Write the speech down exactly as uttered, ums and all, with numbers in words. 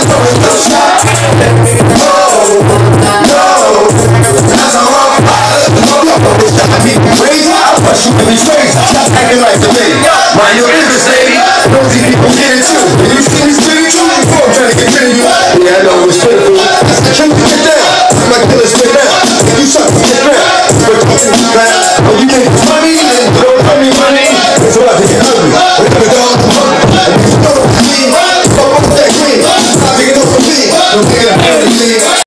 Mind your business, lady. Nosy people get it too.